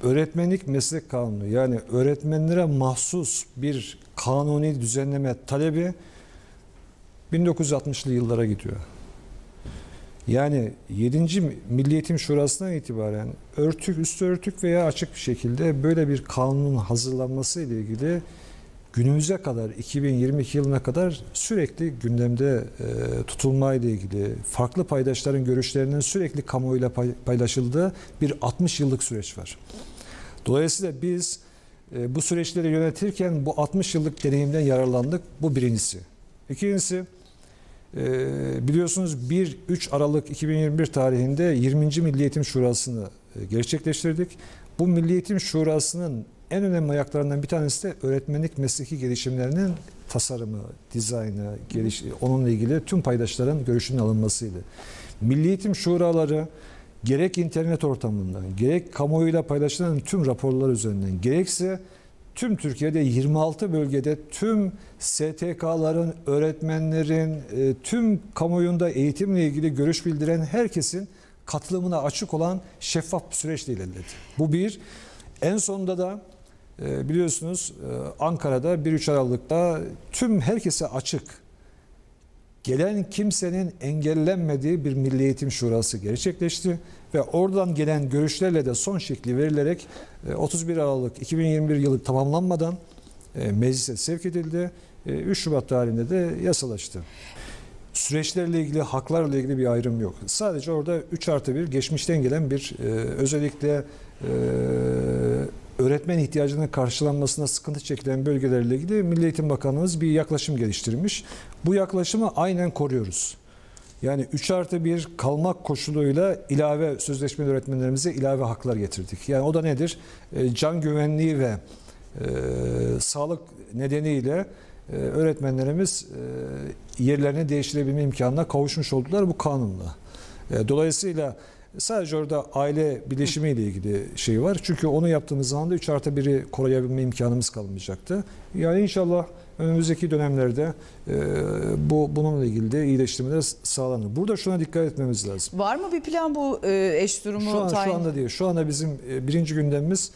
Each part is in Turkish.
öğretmenlik meslek kanunu, yani öğretmenlere mahsus bir kanuni düzenleme talebi 1960'lı yıllara gidiyor. Yani 7. Milli Eğitim Şurası'ndan itibaren örtük, üstü örtük veya açık bir şekilde böyle bir kanunun hazırlanması ile ilgili günümüze kadar, 2022 yılına kadar sürekli gündemde tutulma ile ilgili farklı paydaşların görüşlerinin sürekli kamuoyuyla paylaşıldığı bir 60 yıllık süreç var. Dolayısıyla biz bu süreçleri yönetirken bu 60 yıllık deneyimden yararlandık. Bu birincisi. İkincisi, biliyorsunuz 1-3 Aralık 2021 tarihinde 20. Milli Eğitim Şurası'nı gerçekleştirdik. Bu Milli Eğitim Şurası'nın en önemli ayaklarından bir tanesi de öğretmenlik mesleki gelişimlerinin tasarımı, dizaynı, onunla ilgili tüm paydaşların görüşünün alınmasıydı. Milli Eğitim Şuraları gerek internet ortamından, gerek kamuoyuyla paylaşılan tüm raporlar üzerinden, gerekse tüm Türkiye'de 26 bölgede tüm STK'ların, öğretmenlerin, tüm kamuoyunda eğitimle ilgili görüş bildiren herkesin katılımına açık olan şeffaf bir süreçle ilerledi. Bu bir. En sonunda da biliyorsunuz Ankara'da 1-3 Aralık'ta tüm herkese açık, gelen kimsenin engellenmediği bir Milli Eğitim Şurası gerçekleşti ve oradan gelen görüşlerle de son şekli verilerek 31 Aralık 2021 yılı tamamlanmadan meclise sevk edildi. 3 Şubat tarihinde de yasalaştı. Süreçlerle ilgili, haklarla ilgili bir ayrım yok. Sadece orada 3+1 geçmişten gelen bir özellikle öğretmen ihtiyacının karşılanmasına sıkıntı çekilen bölgelerle ilgili Milli Eğitim Bakanlığımız bir yaklaşım geliştirmiş. Bu yaklaşımı aynen koruyoruz. Yani 3+1 kalmak koşuluyla ilave sözleşmeli öğretmenlerimize ilave haklar getirdik. Yani o da nedir? Can güvenliği ve sağlık nedeniyle öğretmenlerimiz yerlerini değiştirebilme imkanına kavuşmuş oldular bu kanunla. Dolayısıyla sadece orada aile bileşimi ile ilgili şey var. Çünkü onu yaptığımız zaman da 3+1'i koruyabilme imkanımız kalmayacaktı. Yani inşallah önümüzdeki dönemlerde bununla ilgili de iyileştirmeler sağlanır. Burada şuna dikkat etmemiz lazım. Var mı bir plan bu eş durumu? Şu anda değil. Şu anda bizim birinci gündemimiz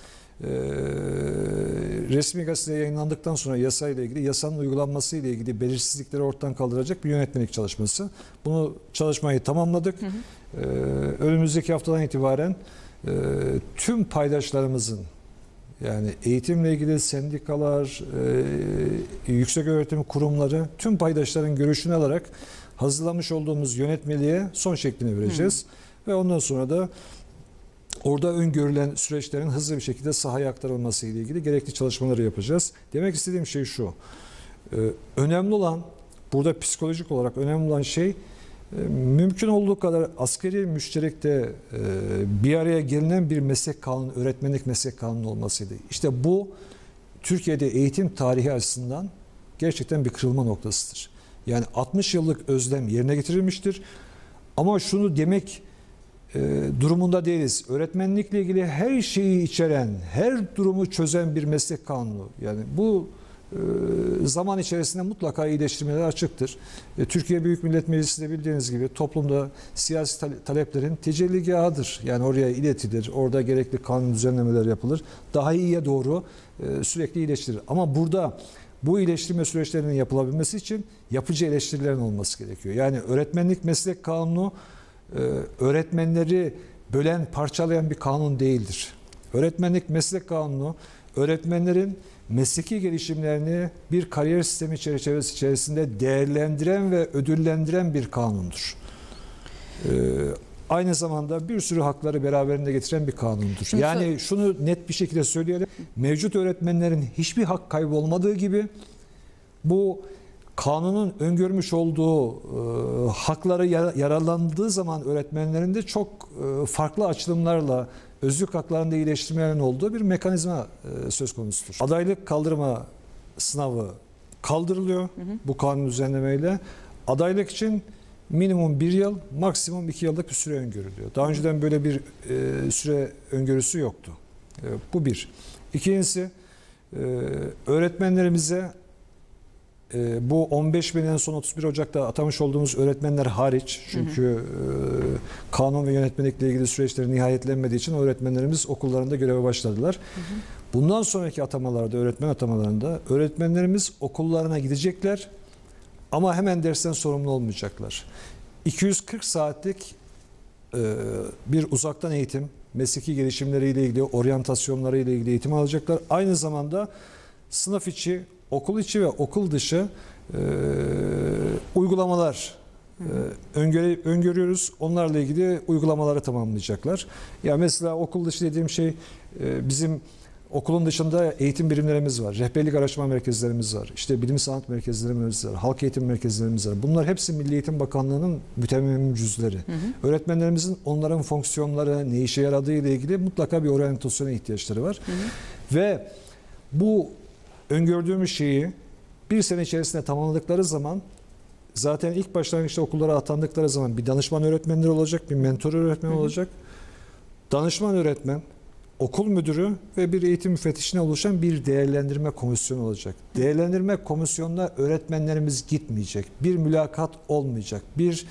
resmi gazeteye yayınlandıktan sonra yasayla ilgili, yasanın uygulanması ile ilgili belirsizlikleri ortadan kaldıracak bir yönetmelik çalışması. Bunu çalışmayı tamamladık. Önümüzdeki haftadan itibaren tüm paydaşlarımızın, yani eğitimle ilgili sendikalar, yüksek öğretim kurumları, tüm paydaşların görüşünü alarak hazırlamış olduğumuz yönetmeliğe son şeklini vereceğiz. Ve ondan sonra da orada öngörülen süreçlerin hızlı bir şekilde sahaya aktarılması ile ilgili gerekli çalışmaları yapacağız. Demek istediğim şey şu, önemli olan, burada psikolojik olarak önemli olan şey, mümkün olduğu kadar asgari müşterekte bir araya gelinen bir meslek kanunu, öğretmenlik meslek kanunu olmasıydı. İşte bu Türkiye'de eğitim tarihi açısından gerçekten bir kırılma noktasıdır. Yani 60 yıllık özlem yerine getirilmiştir. Ama şunu demek durumunda değiliz. Öğretmenlikle ilgili her şeyi içeren, her durumu çözen bir meslek kanunu. Yani bu zaman içerisinde mutlaka iyileştirmeler açıktır. Türkiye Büyük Millet Meclisi de bildiğiniz gibi toplumda siyasi taleplerin tecelligahıdır. Yani oraya iletilir, orada gerekli kanun düzenlemeler yapılır. Daha iyiye doğru sürekli iyileştirir. Ama burada bu iyileştirme süreçlerinin yapılabilmesi için yapıcı eleştirilerin olması gerekiyor. Yani öğretmenlik meslek kanunu öğretmenleri bölen, parçalayan bir kanun değildir. Öğretmenlik meslek kanunu öğretmenlerin mesleki gelişimlerini bir kariyer sistemi çerçevesi içerisinde değerlendiren ve ödüllendiren bir kanundur. Aynı zamanda bir sürü hakları beraberinde getiren bir kanundur. Yani şunu net bir şekilde söyleyelim. Mevcut öğretmenlerin hiçbir hak kaybı olmadığı gibi bu kanunun öngörmüş olduğu hakları yararlandığı zaman öğretmenlerin de çok farklı açılımlarla özlük haklarında iyileştirmelerin olduğu bir mekanizma söz konusudur. Adaylık kaldırma sınavı kaldırılıyor bu kanun düzenlemeyle. Adaylık için minimum 1 yıl, maksimum 2 yıllık bir süre öngörülüyor. Daha önceden böyle bir süre öngörüsü yoktu. Bu bir. İkincisi, öğretmenlerimize Bu 15 bin en son 31 Ocak'ta atamış olduğumuz öğretmenler hariç, çünkü kanun ve yönetmelikle ilgili süreçleri nihayetlenmediği için öğretmenlerimiz okullarında göreve başladılar. Bundan sonraki atamalarda, öğretmen atamalarında öğretmenlerimiz okullarına gidecekler ama hemen dersten sorumlu olmayacaklar. 240 saatlik bir uzaktan eğitim, mesleki gelişimleriyle ilgili, oryantasyonlarıyla ilgili eğitim alacaklar. Aynı zamanda sınıf içi, okul içi ve okul dışı uygulamalar öngörüyoruz. Onlarla ilgili uygulamaları tamamlayacaklar. Ya mesela okul dışı dediğim şey, bizim okulun dışında eğitim birimlerimiz var. Rehberlik araştırma merkezlerimiz var. İşte bilim sanat merkezlerimiz var. Halk eğitim merkezlerimiz var. Bunlar hepsi Milli Eğitim Bakanlığı'nın mütemmim cüzleri. Öğretmenlerimizin onların fonksiyonları, ne işe yaradığı ile ilgili mutlaka bir oryantasyona ihtiyaçları var. Ve bu öngördüğümüz şeyi bir sene içerisinde tamamladıkları zaman, zaten ilk başlangıçta okullara atandıkları zaman bir danışman öğretmenleri olacak, bir mentor öğretmen olacak. Danışman öğretmen, okul müdürü ve bir eğitim müfettişine oluşan bir değerlendirme komisyonu olacak. Değerlendirme komisyonuna öğretmenlerimiz gitmeyecek. Bir mülakat olmayacak. Bir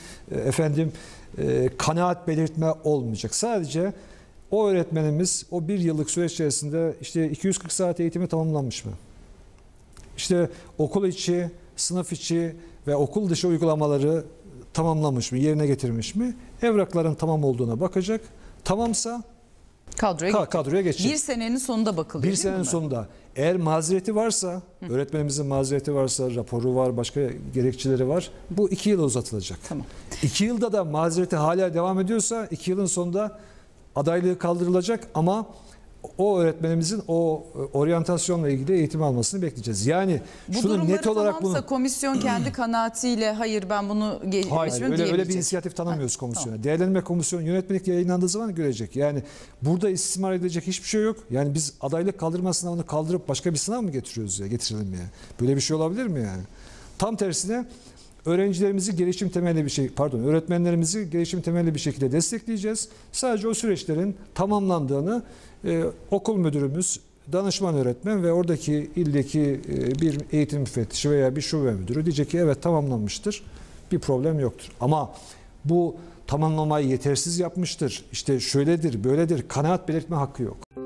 kanaat belirtme olmayacak. Sadece o öğretmenimiz o bir yıllık süreç içerisinde işte 240 saat eğitimi tamamlanmış mı? İşte okul içi, sınıf içi ve okul dışı uygulamaları tamamlamış mı, yerine getirmiş mi? Evrakların tamam olduğuna bakacak. Tamamsa kadroya geçecek. Bir senenin sonunda bakılıyor. Bir senenin sonunda. Eğer mazereti varsa, öğretmenimizin mazereti varsa, raporu var, başka gerekçeleri var, bu 2 yıla uzatılacak. Tamam. 2 yılda da mazereti hala devam ediyorsa 2 yılın sonunda adaylığı kaldırılacak ama o öğretmenimizin o oryantasyonla ilgili eğitim almasını bekleyeceğiz. Yani bu şunu net olarak bunu... komisyon kendi kanaatiyle hayır ben bunu Hayır, öyle bir inisiyatif tanımıyoruz komisyona. Tamam. Değerlendirme komisyonu yönetmelik yayınlandığı zaman görecek. Yani burada istismar edilecek hiçbir şey yok. Yani biz adaylık kaldırma sınavını kaldırıp başka bir sınav mı getiriyoruz ya? Getirelim ya. Böyle bir şey olabilir mi yani? Tam tersine öğrencilerimizi gelişim temelli öğretmenlerimizi gelişim temelli bir şekilde destekleyeceğiz. Sadece o süreçlerin tamamlandığını okul müdürümüz, danışman öğretmen ve oradaki ildeki bir eğitim müfettişi veya bir şube müdürü diyecek ki evet tamamlanmıştır, bir problem yoktur. Ama bu tamamlamayı yetersiz yapmıştır, işte şöyledir, böyledir, kanaat belirtme hakkı yok.